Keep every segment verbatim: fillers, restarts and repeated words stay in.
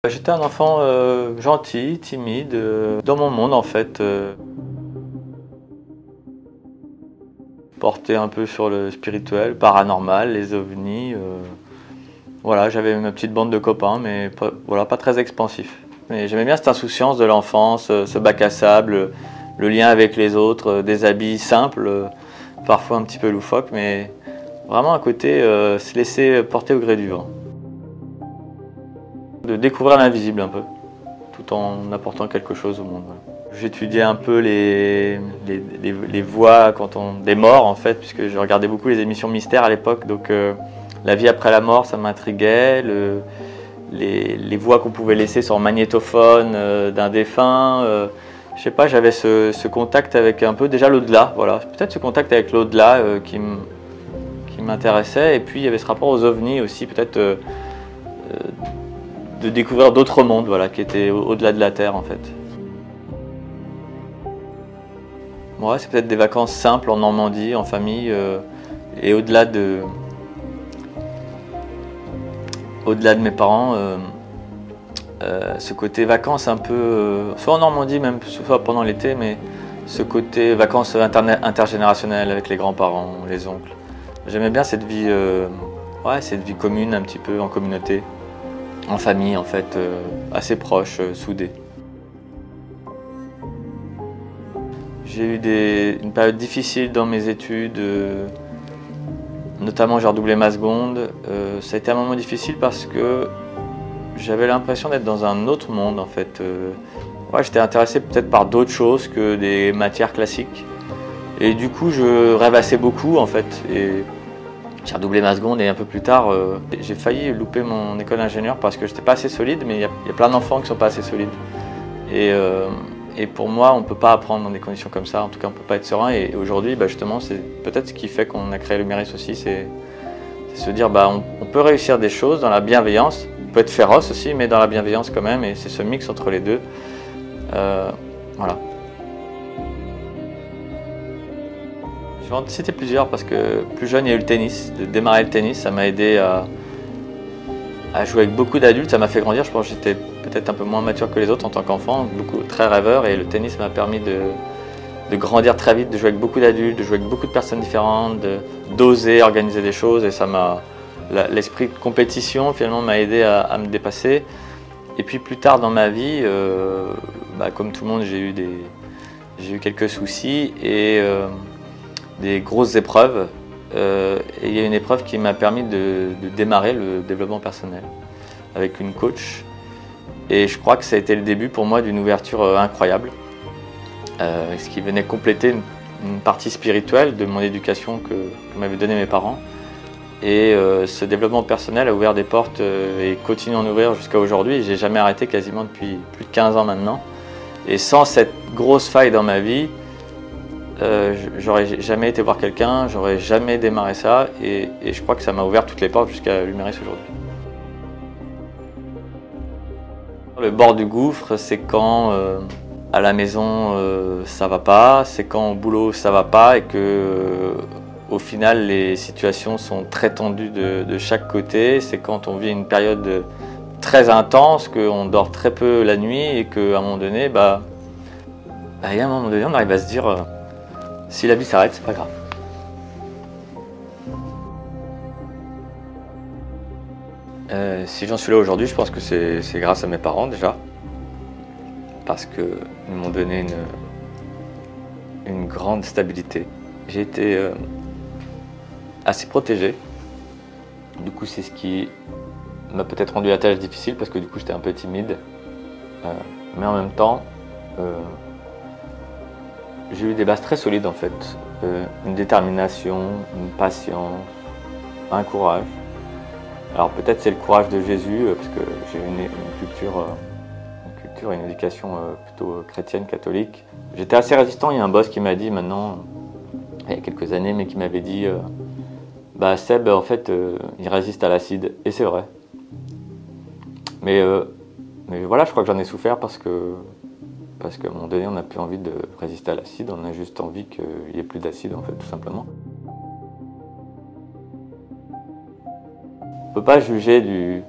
J'étais un enfant euh, gentil, timide, euh, dans mon monde en fait. Euh, porté un peu sur le spirituel, paranormal, les ovnis. Euh, voilà, j'avais ma petite bande de copains, mais pas, voilà, pas très expansif. Mais j'aimais bien cette insouciance de l'enfance, euh, ce bac à sable, le lien avec les autres, euh, des habits simples, euh, parfois un petit peu loufoques, mais vraiment un côté euh, se laisser porter au gré du vent. De découvrir l'invisible un peu, tout en apportant quelque chose au monde. Voilà. J'étudiais un peu les, les, les, les voix quand on, des morts en fait, puisque je regardais beaucoup les émissions mystères à l'époque, donc euh, la vie après la mort ça m'intriguait, le, les, les voix qu'on pouvait laisser sur magnétophone euh, d'un défunt, euh, je sais pas, j'avais ce, ce contact avec un peu déjà l'au-delà, voilà, peut-être ce contact avec l'au-delà euh, qui m'intéressait, et puis il y avait ce rapport aux ovnis aussi, peut-être euh, euh, de découvrir d'autres mondes, voilà, qui étaient au-delà de la Terre en fait. Ouais, c'est peut-être des vacances simples en Normandie, en famille, euh, et au-delà de, au-delà de mes parents, euh, euh, ce côté vacances un peu, euh, soit en Normandie même, soit pendant l'été, mais ce côté vacances intergénérationnelles avec les grands-parents, les oncles. J'aimais bien cette vie, euh, ouais, cette vie commune, un petit peu en communauté, en famille en fait, euh, assez proche, euh, soudée. J'ai eu des, une période difficile dans mes études, euh, notamment j'ai redoublé ma seconde. Euh, ça a été un moment difficile parce que j'avais l'impression d'être dans un autre monde en fait. Euh, ouais, j'étais intéressé peut-être par d'autres choses que des matières classiques. Et du coup je rêvassais beaucoup en fait. Et j'ai redoublé ma seconde et un peu plus tard, euh, j'ai failli louper mon école d'ingénieur parce que j'étais pas assez solide, mais il y, y a plein d'enfants qui sont pas assez solides. Et, euh, Et pour moi, on ne peut pas apprendre dans des conditions comme ça, en tout cas on ne peut pas être serein. Et aujourd'hui, bah justement, c'est peut-être ce qui fait qu'on a créé Luméris aussi, c'est se dire bah on, on peut réussir des choses dans la bienveillance, on peut être féroce aussi, mais dans la bienveillance quand même, et c'est ce mix entre les deux. Euh, voilà. Je vais en citer plusieurs parce que plus jeune, il y a eu le tennis. De démarrer le tennis, ça m'a aidé à, à jouer avec beaucoup d'adultes, ça m'a fait grandir. Je pense que j'étais peut-être un peu moins mature que les autres en tant qu'enfant, beaucoup très rêveur, et le tennis m'a permis de, de grandir très vite, de jouer avec beaucoup d'adultes, de jouer avec beaucoup de personnes différentes, d'oser organiser des choses, et ça m'a, l'esprit de compétition finalement m'a aidé à, à me dépasser. Et puis plus tard dans ma vie, euh, bah, comme tout le monde, j'ai eu des, j'ai eu quelques soucis et euh, des grosses épreuves. Euh, et il y a une épreuve qui m'a permis de, de démarrer le développement personnel avec une coach. Et je crois que ça a été le début pour moi d'une ouverture euh, incroyable, euh, ce qui venait compléter une, une partie spirituelle de mon éducation que, que m'avaient donné mes parents. Et euh, ce développement personnel a ouvert des portes euh, et continue à en ouvrir jusqu'à aujourd'hui. J'ai jamais arrêté quasiment depuis plus de quinze ans maintenant. Et sans cette grosse faille dans ma vie, euh, j'aurais jamais été voir quelqu'un, j'aurais jamais démarré ça. Et, et je crois que ça m'a ouvert toutes les portes jusqu'à Luméris aujourd'hui. Le bord du gouffre, c'est quand euh, à la maison euh, ça va pas, c'est quand au boulot ça va pas et que euh, au final les situations sont très tendues de, de chaque côté. C'est quand on vit une période très intense, qu'on dort très peu la nuit et qu'à un moment donné, bah, bah, y a un moment donné on arrive à se dire euh, si la vie s'arrête, c'est pas grave. Euh, si j'en suis là aujourd'hui, je pense que c'est grâce à mes parents déjà, parce qu'ils m'ont donné une, une grande stabilité. J'ai été euh, assez protégé, du coup c'est ce qui m'a peut-être rendu la tâche difficile, parce que du coup j'étais un peu timide, euh, mais en même temps, euh, j'ai eu des bases très solides en fait, euh, une détermination, une patience, un courage. Alors peut-être c'est le courage de Jésus, parce que j'ai une, une culture, une culture et une éducation plutôt chrétienne, catholique. J'étais assez résistant, il y a un boss qui m'a dit maintenant, il y a quelques années, mais qui m'avait dit euh, bah Seb, en fait, euh, il résiste à l'acide, et c'est vrai. Mais, euh, mais voilà, je crois que j'en ai souffert parce que, parce qu'à un moment donné, on n'a plus envie de résister à l'acide, on a juste envie qu'il n'y ait plus d'acide, en fait, tout simplement. On ne peut pas juger du,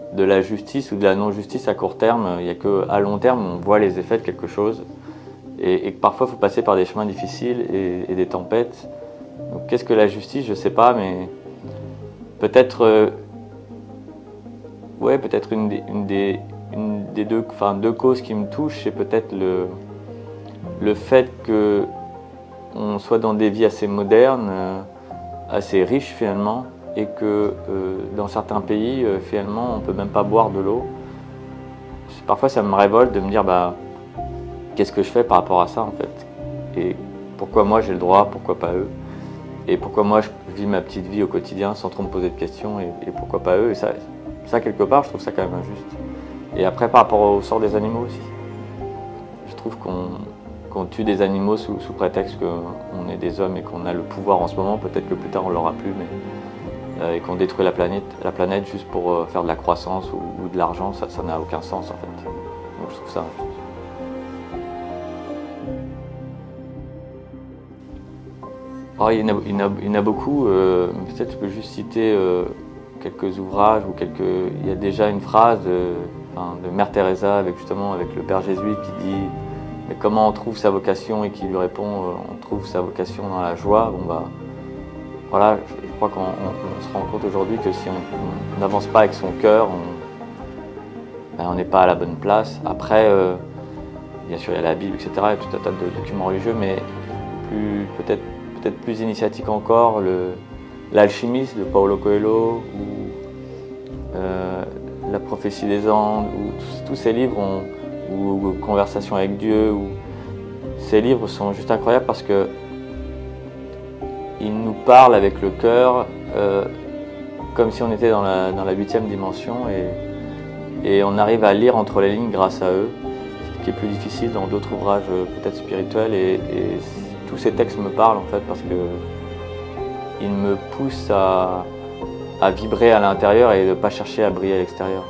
de la justice ou de la non-justice à court terme. Il n'y a qu'à long terme on voit les effets de quelque chose. Et, et que parfois il faut passer par des chemins difficiles et, et des tempêtes. Donc qu'est-ce que la justice? Je ne sais pas, mais peut-être euh, ouais, peut-être une, une, des, une des deux, enfin, deux causes qui me touchent, c'est peut-être le, le fait qu'on soit dans des vies assez modernes, euh, assez riches finalement, et que euh, dans certains pays, euh, finalement, on ne peut même pas boire de l'eau. Parfois ça me révolte de me dire bah, qu'est-ce que je fais par rapport à ça en fait? Et pourquoi moi j'ai le droit, pourquoi pas eux? Et pourquoi moi je vis ma petite vie au quotidien sans trop me poser de questions et, et pourquoi pas eux? Et ça, ça quelque part je trouve ça quand même injuste. Et après par rapport au sort des animaux aussi. Je trouve qu'on qu'on tue des animaux sous, sous prétexte qu'on est des hommes et qu'on a le pouvoir en ce moment, peut-être que plus tard on l'aura plus, mais euh, et qu'on détruit la planète, la planète juste pour euh, faire de la croissance ou, ou de l'argent, ça ça n'a aucun sens en fait. Donc je trouve ça injuste. Oh, il, y en a, il, y en a, il y en a beaucoup, euh, peut-être je peux juste citer euh, quelques ouvrages ou quelques... Il y a déjà une phrase de, enfin, de Mère Teresa avec justement avec le père jésuite qui dit mais comment on trouve sa vocation et qui lui répond euh, on trouve sa vocation dans la joie. Bon bah voilà, je, je crois qu'on on, on se rend compte aujourd'hui que si on n'avance pas avec son cœur, on ben, n'est pas à la bonne place. Après, euh, bien sûr il y a la Bible, et cetera, et tout un tas de documents religieux, mais plus peut-être peut-être plus initiatique encore, l'Alchimiste de Paulo Coelho ou euh, La prophétie des Andes, ou tous, tous ces livres, ont, ou, ou Conversation avec Dieu, ou, ces livres sont juste incroyables parce que ils nous parlent avec le cœur euh, comme si on était dans la, dans la huitième dimension et, et on arrive à lire entre les lignes grâce à eux, ce qui est plus difficile dans d'autres ouvrages peut-être spirituels et, et tous ces textes me parlent en fait parce que ils me poussent à, à vibrer à l'intérieur et de ne pas chercher à briller à l'extérieur.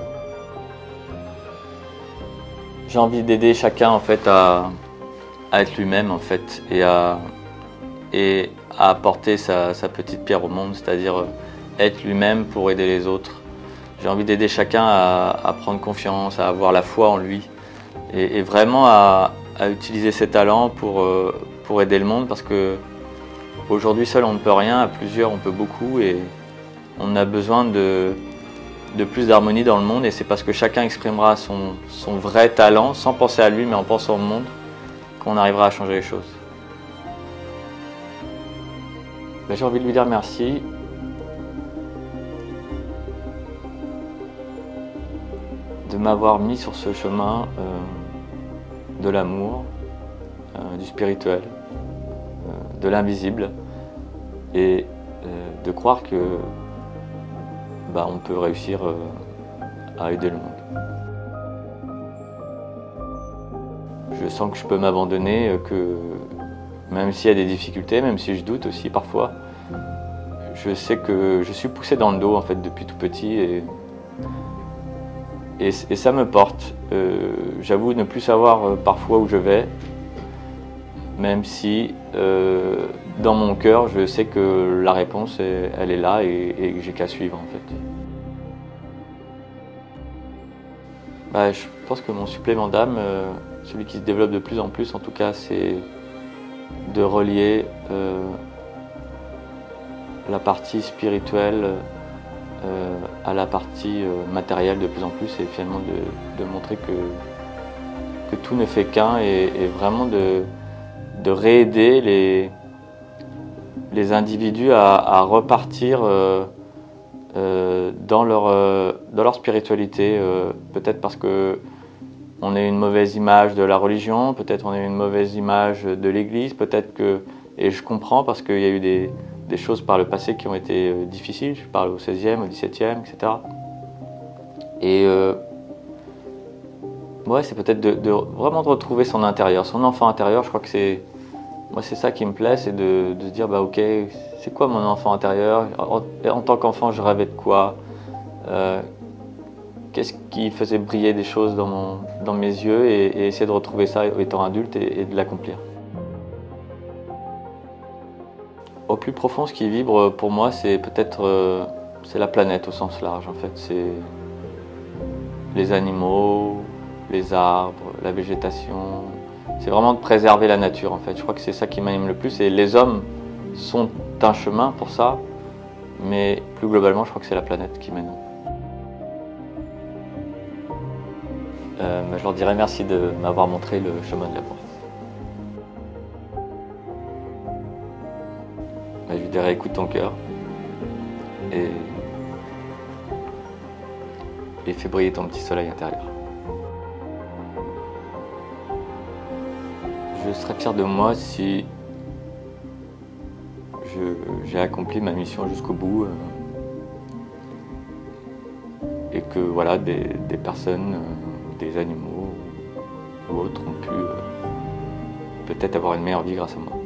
J'ai envie d'aider chacun en fait à, à être lui-même en fait et à, et à apporter sa, sa petite pierre au monde, c'est-à-dire être lui-même pour aider les autres. J'ai envie d'aider chacun à, à prendre confiance, à avoir la foi en lui et, et vraiment à, à utiliser ses talents pour euh, pour aider le monde parce que aujourd'hui seul on ne peut rien, à plusieurs on peut beaucoup et on a besoin de, de plus d'harmonie dans le monde et c'est parce que chacun exprimera son, son vrai talent sans penser à lui mais en pensant au monde qu'on arrivera à changer les choses. Ben, j'ai envie de lui dire merci. De m'avoir mis sur ce chemin euh, de l'amour, euh, du spirituel, euh, de l'invisible, et euh, de croire que bah, on peut réussir euh, à aider le monde. Je sens que je peux m'abandonner, que même s'il y a des difficultés, même si je doute aussi parfois, je sais que je suis poussé dans le dos en fait depuis tout petit et, et, et ça me porte. Euh, J'avoue ne plus savoir euh, parfois où je vais, même si euh, dans mon cœur je sais que la réponse est, elle est là et, et que j'ai qu'à suivre en fait. Bah, je pense que mon supplément d'âme, euh, celui qui se développe de plus en plus en tout cas, c'est de relier euh, la partie spirituelle euh, à la partie euh, matérielle de plus en plus et finalement de, de montrer que, que tout ne fait qu'un et, et vraiment de, de réaider les, les individus à, à repartir euh, euh, dans, leur, euh, dans leur spiritualité, euh, peut-être parce que on a une mauvaise image de la religion, peut-être on a une mauvaise image de l'Église, peut-être que, et je comprends parce qu'il y a eu des, des choses par le passé qui ont été euh, difficiles, je parle au seizième, au dix-septième, et cetera. Et euh, ouais, c'est peut-être de, de vraiment de retrouver son intérieur, son enfant intérieur. Je crois que c'est, moi c'est ça qui me plaît, c'est de, de se dire bah ok, c'est quoi mon enfant intérieur? En, en tant qu'enfant, je rêvais de quoi? euh, Qu'est-ce qui faisait briller des choses dans, mon, dans mes yeux et, et essayer de retrouver ça étant adulte et, et de l'accomplir. Au plus profond, ce qui vibre pour moi, c'est peut-être euh, c'est la planète au sens large. En fait, c'est les animaux, les arbres, la végétation. C'est vraiment de préserver la nature en fait. Je crois que c'est ça qui m'anime le plus. Et les hommes sont un chemin pour ça, mais plus globalement, je crois que c'est la planète qui m'anime. Euh, bah, je leur dirais merci de m'avoir montré le chemin de la porte. Bah, je lui dirais écoute ton cœur et, et fais briller ton petit soleil intérieur. Je serais fier de moi si j'ai accompli ma mission jusqu'au bout euh, et que voilà, des, des personnes, euh, des animaux ou autres ont pu euh, peut-être avoir une meilleure vie grâce à moi.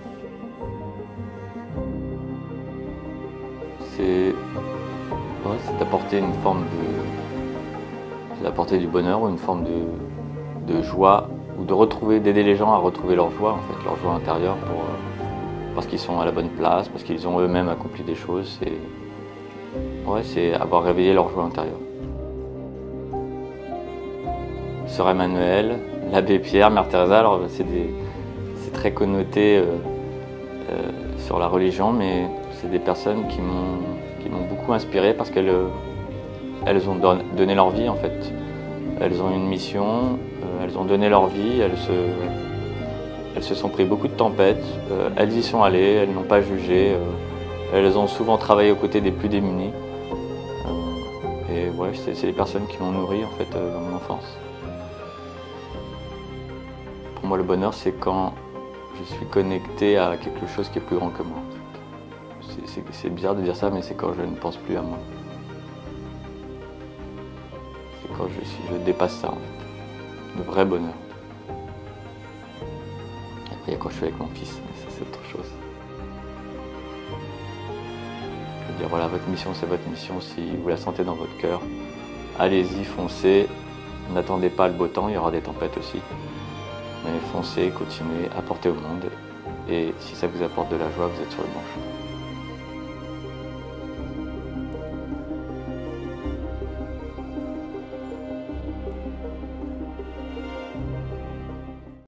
C'est ouais, c'est d'apporter une forme de... c'est d'apporter du bonheur ou une forme de, de joie ou de retrouver, d'aider les gens à retrouver leur joie, en fait, leur joie intérieure pour, euh, parce qu'ils sont à la bonne place, parce qu'ils ont eux-mêmes accompli des choses. C'est ouais, c'est avoir réveillé leur joie intérieure. Sœur Emmanuelle, l'abbé Pierre, Mère Teresa, alors c'est très connoté euh, euh, sur la religion, mais c'est des personnes qui m'ont qui m'ont beaucoup inspiré parce qu'elles elles ont don, donné leur vie en fait. Elles ont une mission, euh, elles ont donné leur vie, elles se, elles se sont pris beaucoup de tempêtes, euh, elles y sont allées, elles n'ont pas jugé, euh, elles ont souvent travaillé aux côtés des plus démunis. Euh, et ouais, c'est les personnes qui m'ont nourri en fait euh, dans mon enfance. Pour moi, le bonheur, c'est quand je suis connecté à quelque chose qui est plus grand que moi. C'est bizarre de dire ça, mais c'est quand je ne pense plus à moi. C'est quand je, suis, je dépasse ça, en fait. Le vrai bonheur. Après, il y a quand je suis avec mon fils, mais ça, c'est autre chose. Je veux dire, voilà, votre mission, c'est votre mission. Si vous la sentez dans votre cœur, allez-y, foncez. N'attendez pas le beau temps, il y aura des tempêtes aussi. Mais foncez, continuez, apportez au monde. Et si ça vous apporte de la joie, vous êtes sur le bon chemin.